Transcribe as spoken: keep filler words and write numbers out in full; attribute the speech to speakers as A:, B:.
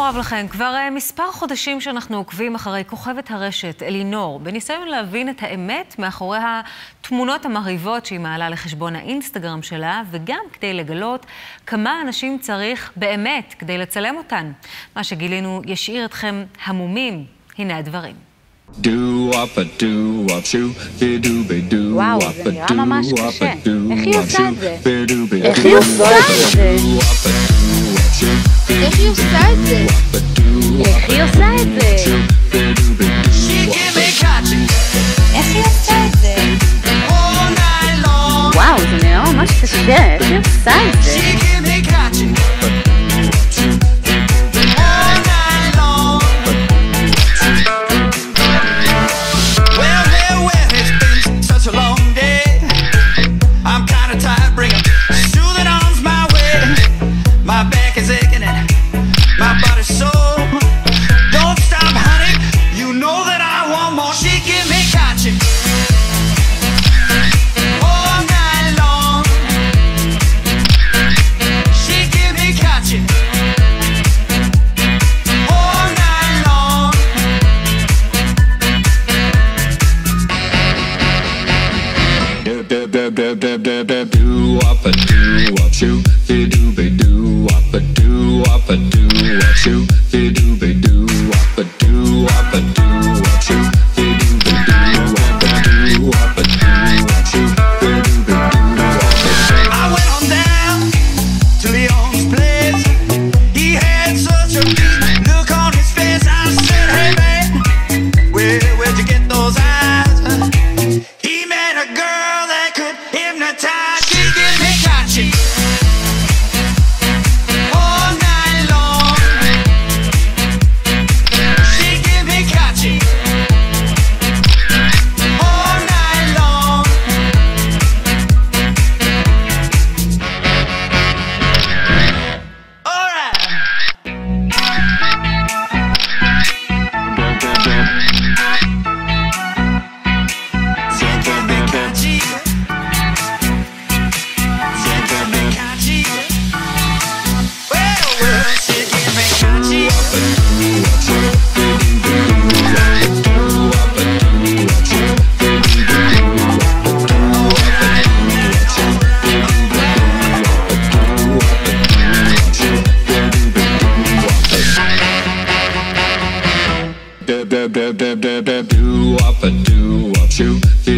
A: רב לכם. כבר מספר חודשים שאנחנו עוקבים אחרי כוכבת הרשת אלינור, בניסיון להבין את האמת מאחורי התמונות המרהיבות שהיא מעלה לחשבון האינסטגרם שלה, וגם כדי לגלות כמה אנשים צריך באמת כדי לצלם אותן. מה שגילינו ישאיר אתכם המומים. הנה הדברים.
B: וואו, זה נראה ממש קשה. איך היא עושה את זה? איך היא עושה את זה? איך היא עושה את זה? איך היא עושה את זה? איך היא עושה את זה? וואו, זה נראה ממש קשה. איך היא עושה את זה?
C: Do up a do up shoot be do be do up a do up a do up shoot be do be do up a do up a do up shoot be do be do up a do up a do up shoot be do be do. I went on down to Leon's place. He had such a deep look on his face. I said, hey man, where where'd you get those eyes? He met a girl that could hypnotize. Do up a do up shoot.